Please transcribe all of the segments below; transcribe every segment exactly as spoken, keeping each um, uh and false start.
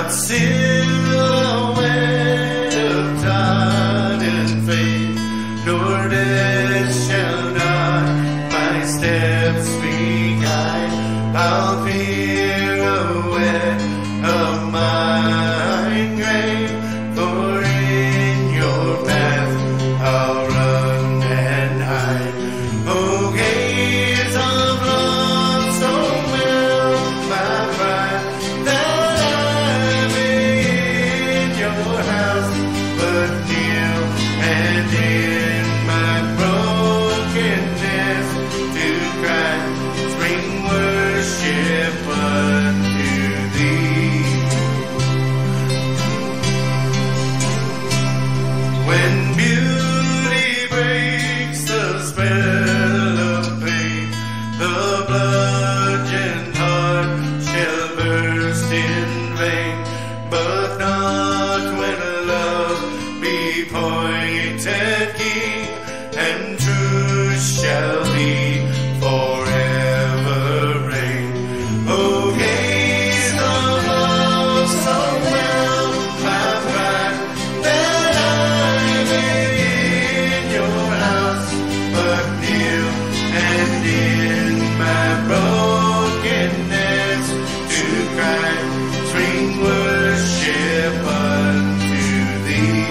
what silhouette of thought and faith, nor death shall not my steps beguile. I'll fear a wet of mine grave, for in your path I'll run and hide. Oh, gaze of love, so well my pride, that I may in your house but kneel, and in my brokenness to cry, bring worship unto thee. When beauty breaks the spell of pain, the bludgeoned heart shall burst in vain, but not when love be pointed king, and truth shall be forever reign. Oh, gaze of love, so well my pride, that I may in your house but kneel, and in my brokenness to cry, bring worship unto thee.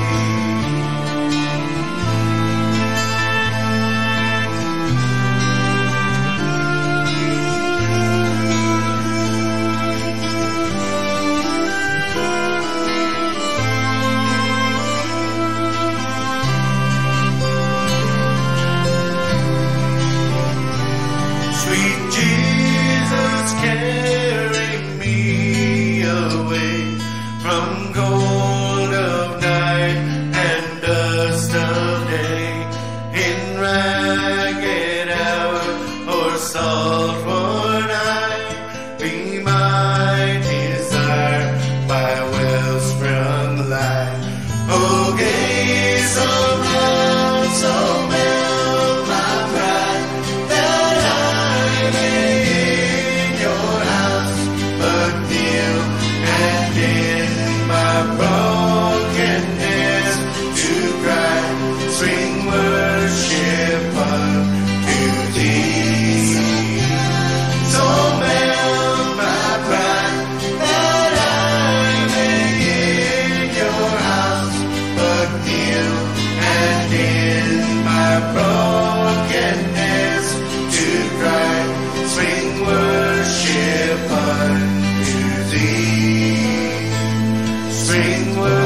Sweet Jesus, carry me away from gold of night and dust of day, in ragged hour or salt worn eye, be my desire by wellsprung light. Oh, gaze of love, so well my pride, that I may in your house but kneel, and in my brokenness to cry, bring worship unto thee. So melt my pride, that I may in your house but kneel, and in my brokenness to cry, bring worship unto thee. Bring worship